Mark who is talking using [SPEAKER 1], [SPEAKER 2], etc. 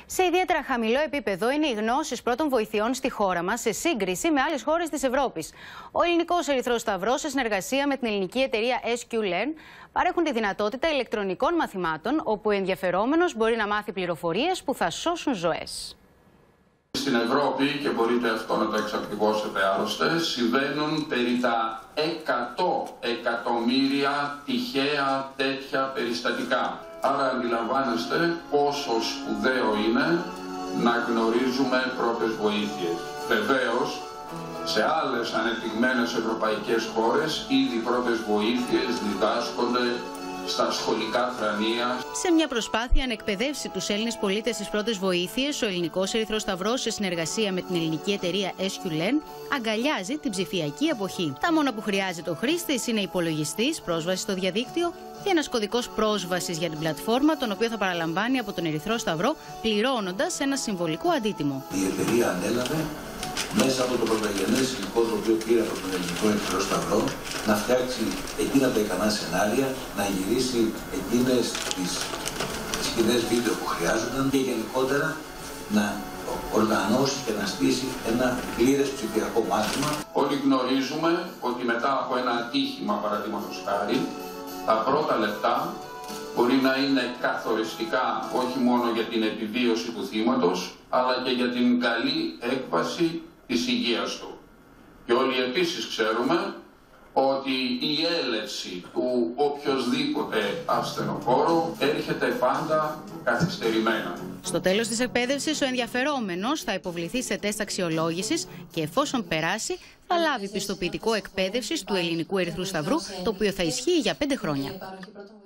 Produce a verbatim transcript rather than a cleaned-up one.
[SPEAKER 1] Σε ιδιαίτερα χαμηλό επίπεδο είναι οι γνώσεις πρώτων βοηθειών στη χώρα μας σε σύγκριση με άλλες χώρες της Ευρώπης. Ο Ελληνικός Ερυθρός Σταυρός, σε συνεργασία με την ελληνική εταιρεία ες κιου Learn, παρέχουν τη δυνατότητα ηλεκτρονικών μαθημάτων, όπου ο ενδιαφερόμενος μπορεί να μάθει πληροφορίες που θα σώσουν ζωές.
[SPEAKER 2] Στην Ευρώπη, και μπορείτε αυτό να το εξακριβώσετε άλλωστε, συμβαίνουν περί τα εκατό εκατομμύρια τυχαία τέτοια περιστατικά. Άρα αντιλαμβάνεστε πόσο σπουδαίο είναι να γνωρίζουμε πρώτες βοήθειες. Βεβαίως, σε άλλες ανεπτυγμένες ευρωπαϊκές χώρες ήδη πρώτες βοήθειες διδάσκονται στα σχολικά θρανία.
[SPEAKER 1] Σε μια προσπάθεια να εκπαιδεύσει τους Έλληνες πολίτες στις πρώτες βοήθειες, ο Ελληνικός Ερυθρός Σταυρός, σε συνεργασία με την ελληνική εταιρεία ες κιου Learn, αγκαλιάζει την ψηφιακή εποχή. Τα μόνα που χρειάζεται ο χρήστης είναι υπολογιστής, πρόσβαση στο διαδίκτυο και ένας κωδικός πρόσβασης για την πλατφόρμα, τον οποίο θα παραλαμβάνει από τον Ερυθρό Σταυρό, πληρώνοντας ένα συμβολικό αντίτιμο.
[SPEAKER 3] Η εταιρεία ανέλαβε μέσα από το πρωτογενές υλικό το οποίο πήρε από τον Ελληνικό Ερυθρό Σταυρό να φτιάξει εκείνα τα ικανά σενάρια, να γυρίσει εκείνες τις σκηνές βίντεο που χρειάζονταν και γενικότερα να οργανώσει και να στήσει ένα πλήρες ψηφιακό μάθημα.
[SPEAKER 2] Όλοι γνωρίζουμε ότι μετά από ένα ατύχημα, παραδείγματος χάρη, τα πρώτα λεπτά μπορεί να είναι καθοριστικά όχι μόνο για την επιβίωση του θύματος, αλλά και για την καλή έκβαση της υγείας του. Και όλοι επίσης ξέρουμε ότι η έλευση του οποιοσδήποτε ασθενοφόρου έρχεται πάντα καθυστερημένα.
[SPEAKER 1] Στο τέλος της εκπαίδευσης, ο ενδιαφερόμενος θα υποβληθεί σε τεστ αξιολόγησης και εφόσον περάσει, θα λάβει πιστοποιητικό εκπαίδευσης του Ελληνικού Ερυθρού Σταυρού, το οποίο θα ισχύει για πέντε χρόνια.